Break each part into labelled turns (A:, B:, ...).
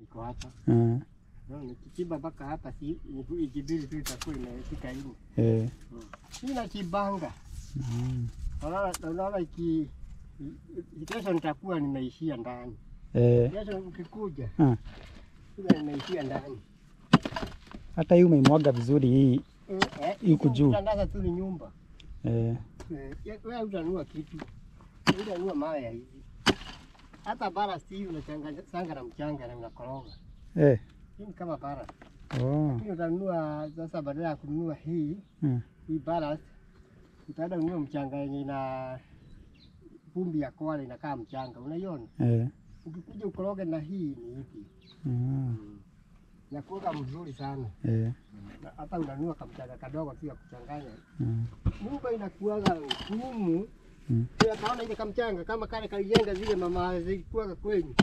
A: iko hapa. Nikichimba mpaka hapa si ikibidi tu itakuwa imefika hivi. Hii na kibanga. Unaona kesho nitakuwa nimeishia ndani. Kesho ukikuja. Nimeishia ndani.
B: Hata hii umeimwaga vizuri hii. Huko juu.
A: Utandaza tu ni nyumba. Wewe utanunua kitu. Utanunua mawe ya hivi. Hata bara si unachanganya sanga na mchanga na unakoroga. Hii ni kama bara. Hii utanunua sasa badala ya kununua hii bara utaenda kununua mchanga yenye ina vumbi ya kwale inakaa mchanga. Unaiona? Ukikuja ukoroge na hii ni hivi. Inakuwa mzuri sana. Hata unanunua kamchanga kadogo tu ya kuchanganya. Nyumba inakuwa ngumu. Pia kaona ile kamchanga kama kale kalijenga zile mama zilikuwa kwenye.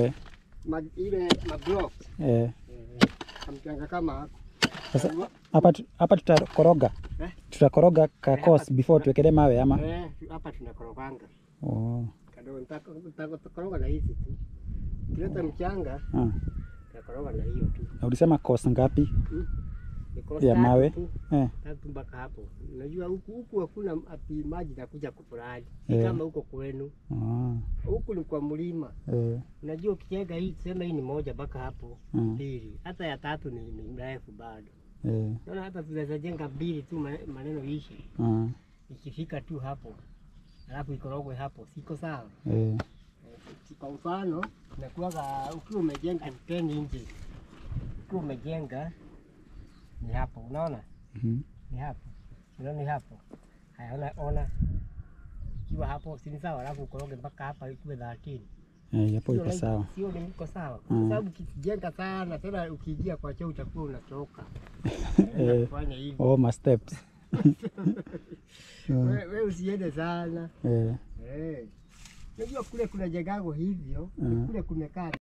A: Ile mablock. Kamchanga kama
B: sasa hapa tutakoroga. Tutakoroga kakos before tuwekele mawe ama.
A: Hapa tunakoroganga. Kadogo tutakoroga na hizi tu. Kileta mchanga. Tutakoroga na hiyo tu.
B: Na ulisema kosa ngapi? Ya mawe.
A: Tatu mpaka hapo. Unajua huku hakuna ati maji nakuja kufurahi. Kama huko kwenu. Huku ni kwa mlima. Unajua ukijenga hii sema hii ni moja mpaka hapo. Mbili. Hata ya tatu ni mrefu bado. Naona hata tunaweza jenga mbili tu maneno ishi. Ikifika tu hapo. Alafu ikorogwe hapo. Siko sawa? Kwa mfano inakuwa ukiwa umejenga 10 inches. Ukiwa umejenga ni hapo, unaona? Ni hapo. Unaona ni hapo. Haya, ona. Kiwa hapo si sawa, alafu ukoroge mpaka hapa ikuwe 13.
B: Hapo iko sawa.
A: Sio ni iko sawa. Kwa sababu ukijenga sana tena ukiingia kwa choo utakuwa unatoka. Fanya hivi.
B: My steps.
A: Wewe usiende sana. Unajua kule kuna jengo hivyo, kule kumekaa